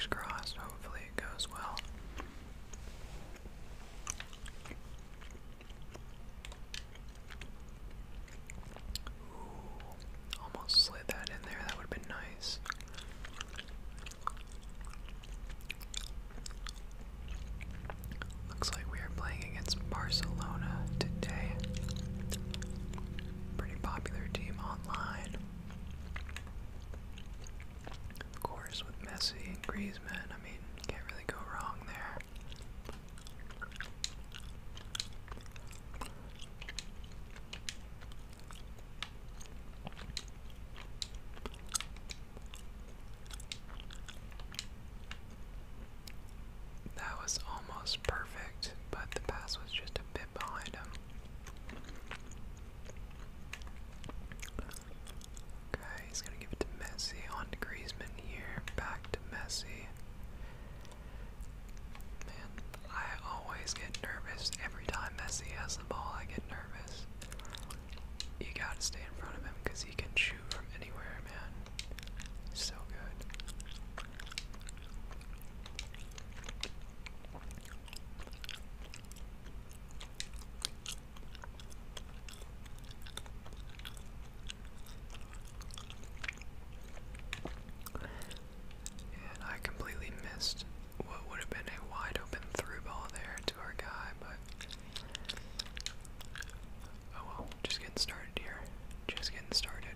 Fingers crossed, hopefully it goes well. Ooh, almost slid that in there, that would have been nice. Looks like we are playing against Barcelona today. Pretty popular team online. Of course, with Messi and Griezmann, I mean, can't really go wrong there. That was almost perfect, but the pass was just a bit behind him. Okay, he's gonna give it to Messi, on to Griezmann here, back to Messi. Man, I always get nervous. Every time Messi has the ball, I get nervous. You gotta stay in front of him because he can shoot from anywhere, man. He's so good. And I completely missed what would have been a wide open through ball there to our guy, but oh well, just getting started here. Just getting started.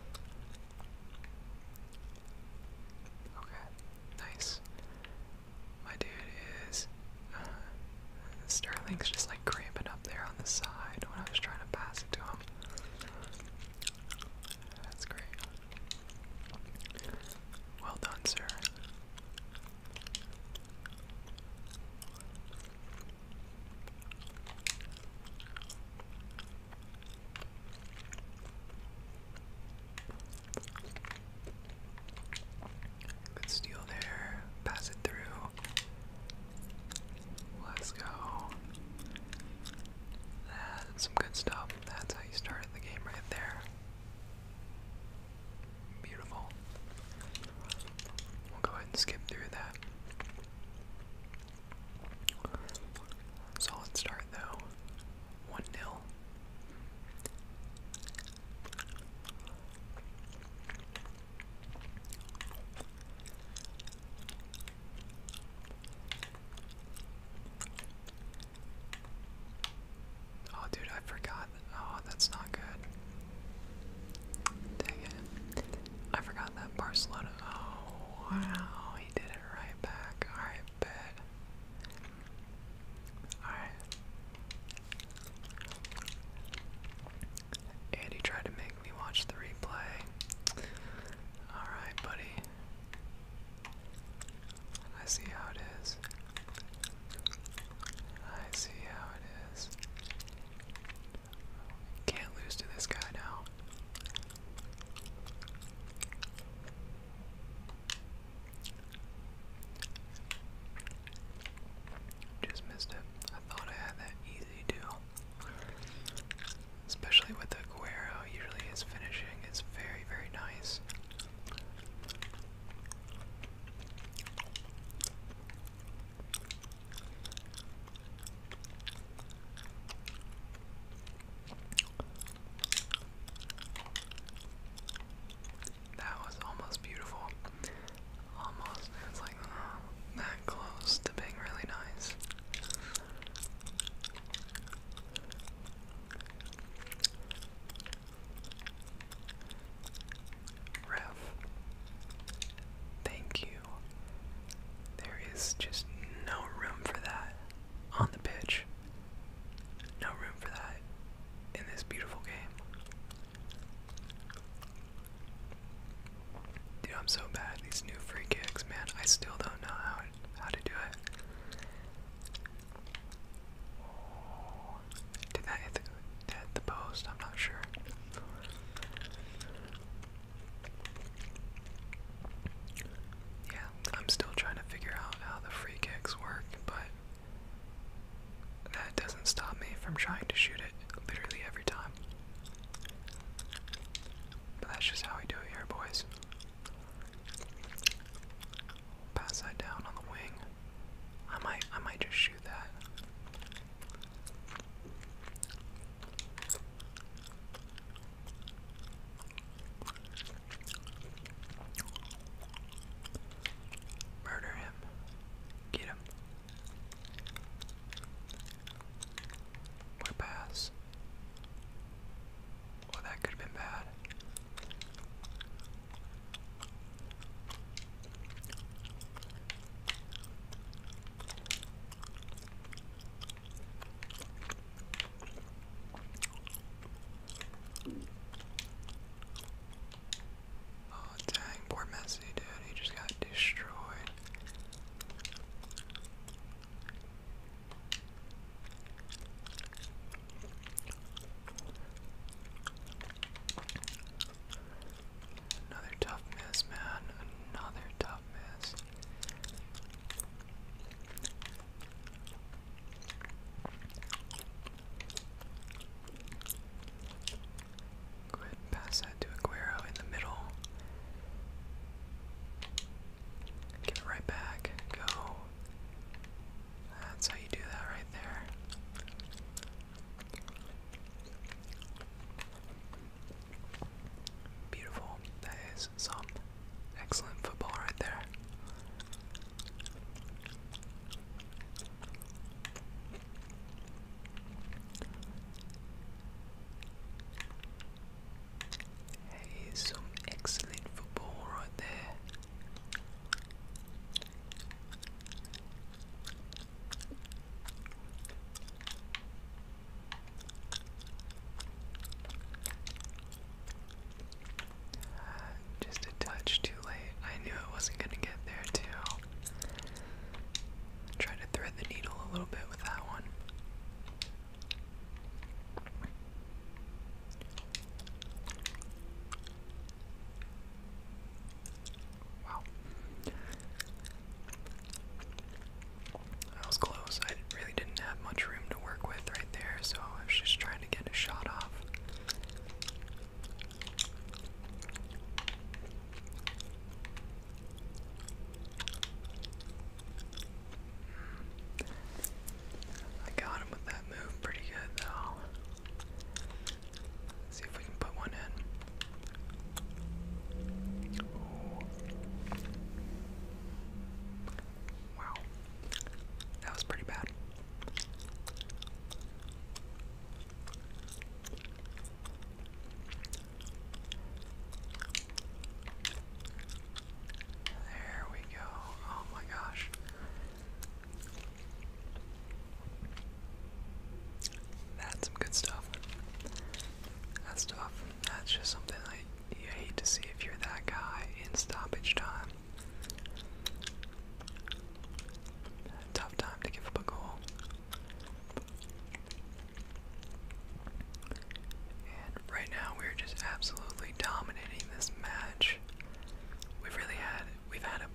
Okay, nice. My dude is Sterling's just like cramping up there on the side when I was trying to pass it to him. That's great. Well done, sir. Good steal there. Pass it through. Let's go. That's some good stuff. That's how you started the game right there. Beautiful. We'll go ahead and skip through that. Solid start though. 1-0. Oh, dude, I forgot. Oh, that's not good. Dang it. I forgot that Barcelona. Oh, wow. He did it right back. Alright, bet. Alright. And he tried to make me watch the replay. Alright, buddy. I see how it is. I see how it is. Can't lose to this guy now. Just missed it. I thought I had that easy too. Especially with Aguero, usually his finishing is very, very nice. That was almost beautiful. Almost. It's like that close to being really nice. Ref. Thank you. There is just no room for that on the pitch. No room for that in this beautiful game. Dude, I'm so bad at these new free kicks, man. I still don't know how to do it. Oh, did that hit the post? I'm not sure. Yeah, I'm still trying to figure out how the free kicks work, but that doesn't stop me from trying to shoot it literally every time. But that's just how we do it here, boys. Pass that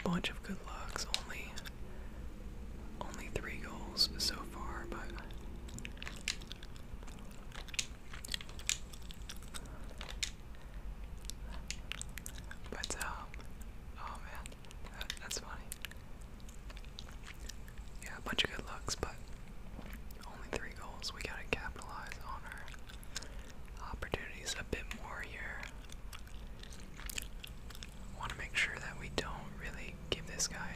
bunch of good looks. Only 3 goals so far, but oh man, that's funny. Yeah, a bunch of good looks, but only 3 goals. We gotta capitalize on our opportunities a bit more here. Want to make sure that we don't really give this guy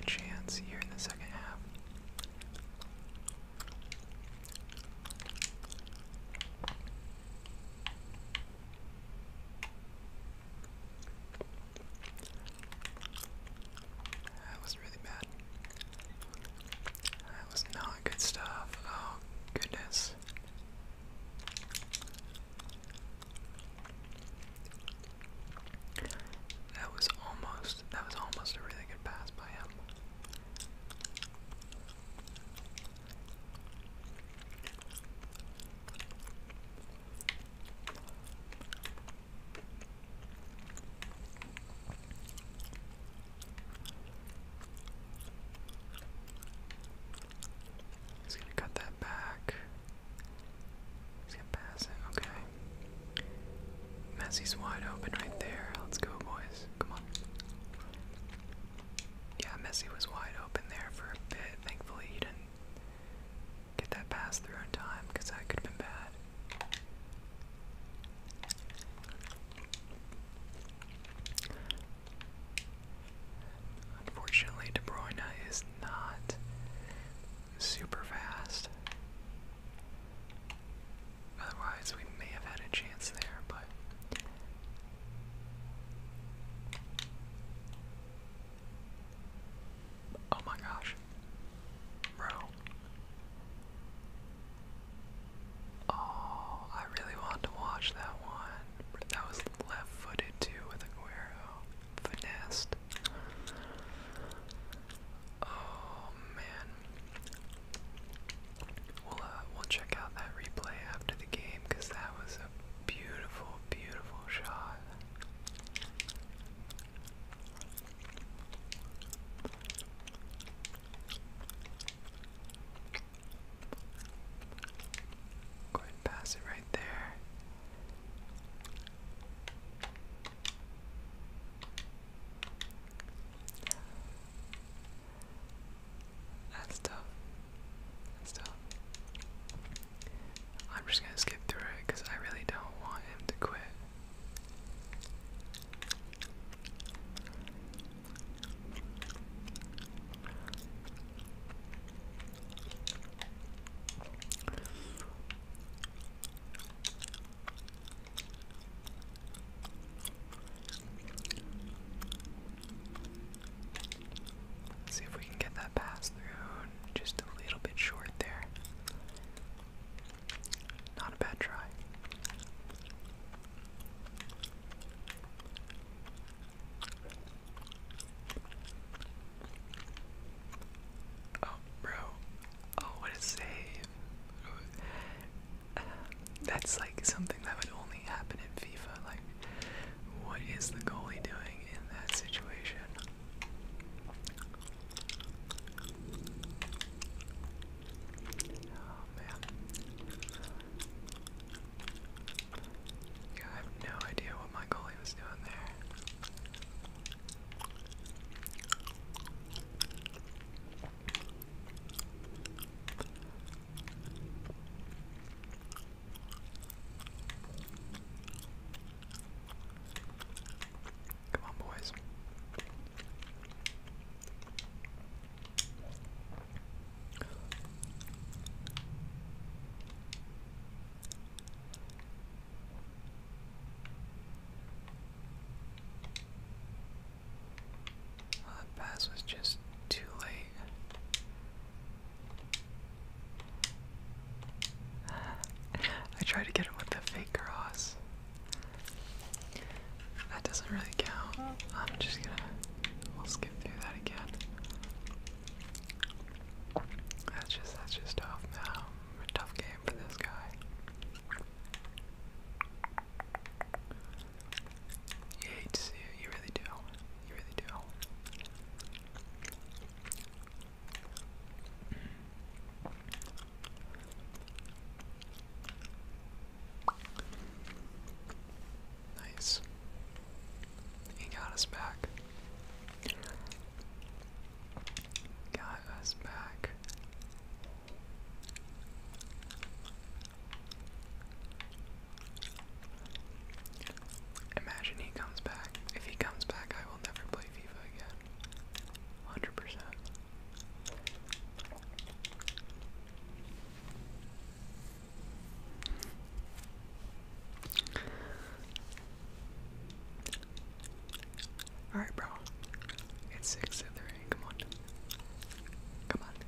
6-3. Come on. Come on.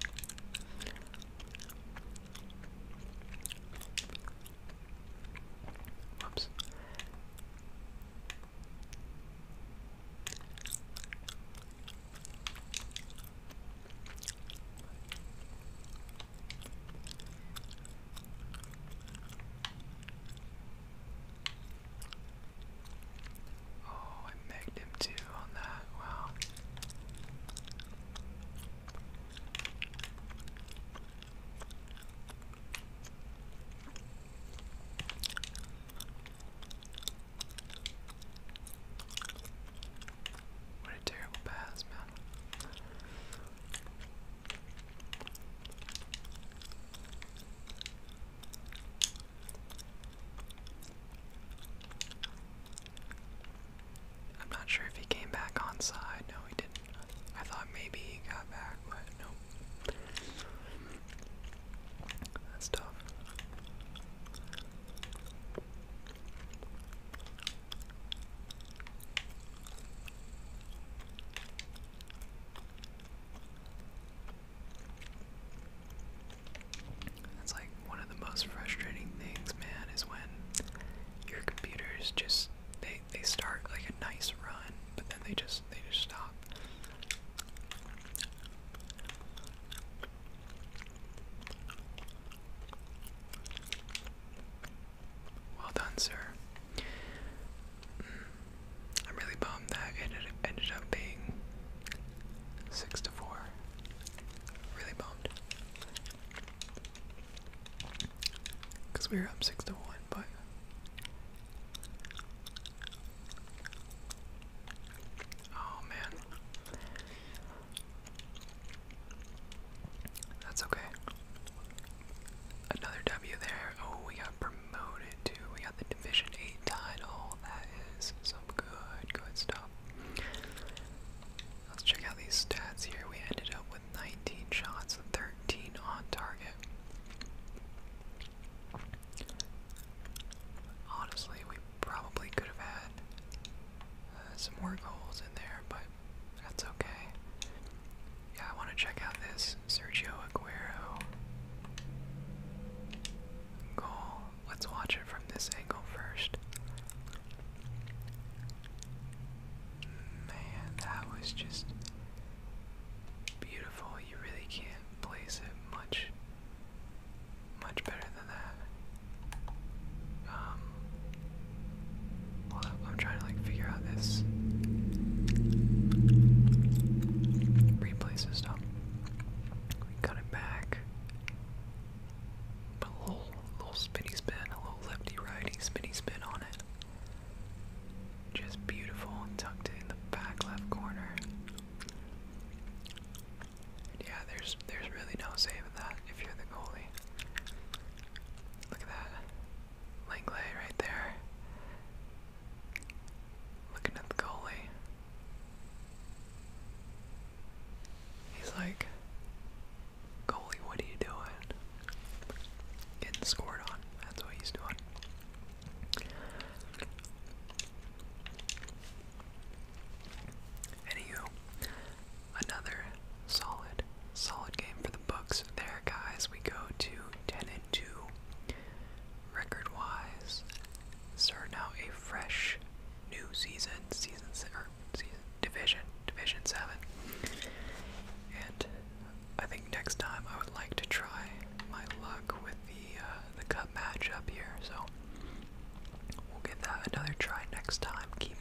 Whoops. Oh, I megged him too on that. Wow. What a terrible pass, man. I'm not sure if he came back onside. No, he didn't. I thought maybe he got back, but nope. That's tough. That's like one of the most frustrating things, man, is when your computers just they start like a nice run, but then they just stop. Well done, sir. I'm really bummed that it ended up being 6-4. Really bummed. Because we were up 6-1, but oh man. That's okay. Another W there. Oh, we got promoted too. We got the Division 8 title. That is some good stuff. Let's check out these stats here. We ended up with 19 shots, 13 on target. Honestly, we probably could have had some more goals in there, but that's okay. Yeah, I want to check out this Sergio Aguero goal. Let's watch it from this angle first. Man, that was just beautiful. You really can't place it much better than that. Hold up, I'm trying to like figure out this replay system. We cut it back. Put a little spinny spin, a little lefty righty spinny spin on it. Just beautiful, tucked in the back left corner. Yeah, there's really no saving that if you're the goalie. Look at that. Langley right there. Looking at the goalie. He's like, goalie, what are you doing? Getting scored on. That's what he's doing. Anywho, another solid game for the books there, guys. We go to 10-2 record-wise. Starting out a fresh new Division 7. And I think next time I would like to try my luck with the cup matchup here. So we'll give that another try next time. Keep